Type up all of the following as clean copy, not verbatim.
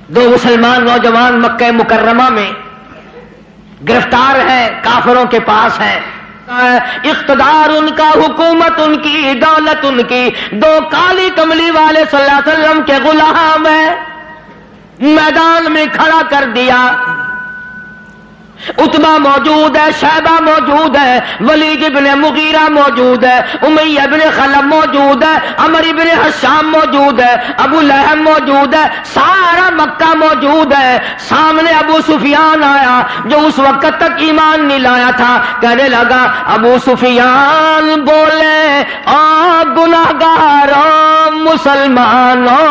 دو مسلمان نوجوان مکہ مکرمہ میں گرفتار ہے، کافروں کے پاس ہے، اقتدار ان کا، حکومت ان کی، دولت ان کی، دو کالی کملی والے صلی اللہ علیہ وسلم کے غلام ہیں، میدان میں کھڑا کر دیا۔ عتبہ موجود ہے، شیبہ موجود ہے، ولید ابن مغیرہ موجود ہے، امیہ ابن خلف موجود ہے، عمرو ابن حشام موجود ہے، ابو لہب موجود ہے، سارا مکہ موجود ہے۔ سامنے ابو سفیان آیا جو اس وقت تک ایمان نہیں لایا تھا، کہنے لگا ابو سفیان بولے آ گناہگاروں مسلمانوں،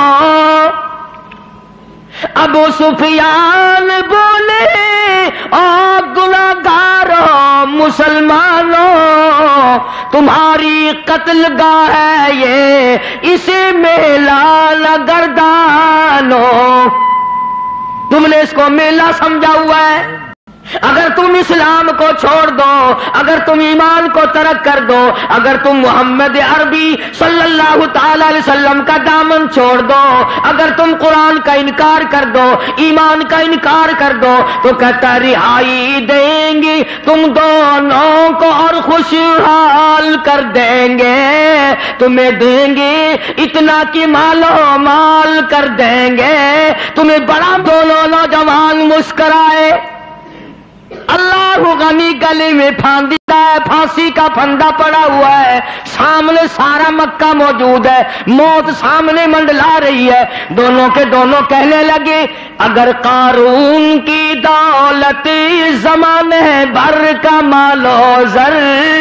ابو سفیان بولے او گناہگاروں مسلمانوں، تمہاری قتل گاہ ہے یہ، اسے میلہ نہ گردانو۔ تم نے اس کو میلہ سمجھا ہوا ہے؟ اگر تم اسلام کو چھوڑ دو، اگر تم ایمان کو ترک کر دو، اگر تم محمد عربی صلی اللہ تعالی علیہ وسلم کا دامن چھوڑ دو، اگر تم قرآن کا انکار کر دو، ایمان کا انکار کر دو، تو کہتا رہائی دیں گے تم دونوں کو اور خوشحال کر دیں گے، تمہیں دیں گے اتنا کہ مالو مال کر دیں گے، تمہیں بڑا۔ دونوں نوجوان مسکرائے۔ اللہ غنی گلے میں پھانسی کا پھندا پڑا ہوا ہے، سامنے سارا مکہ موجود ہے، موت سامنے منڈلا رہی ہے۔ دونوں کے دونوں کہنے لگے اگر قارون کی دولت زمانے بھر کا مال و زر،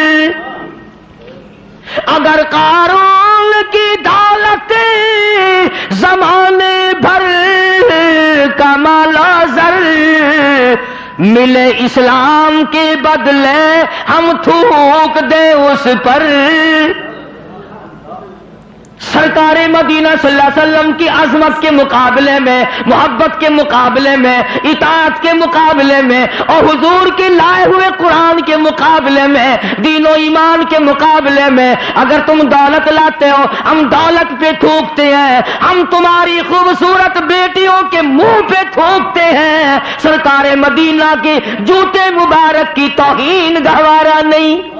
اگر قارون کی دولت زمانے بھر کا مال و زر ملے اسلام کے بدلے ہم تھوک دیں اس پر۔ سرکار مدینہ صلی اللہ علیہ وسلم کی عظمت کے مقابلے میں، محبت کے مقابلے میں، اطاعت کے مقابلے میں، اور حضور کے لائے ہوئے قرآن کے مقابلے میں، دین و ایمان کے مقابلے میں اگر تم دولت لاتے ہو، ہم دولت پہ تھوکتے ہیں، ہم تمہاری خوبصورت بیٹیوں کے منہ پہ تھوکتے ہیں، سرکار مدینہ کے جوتے مبارک کی توہین گوارا نہیں۔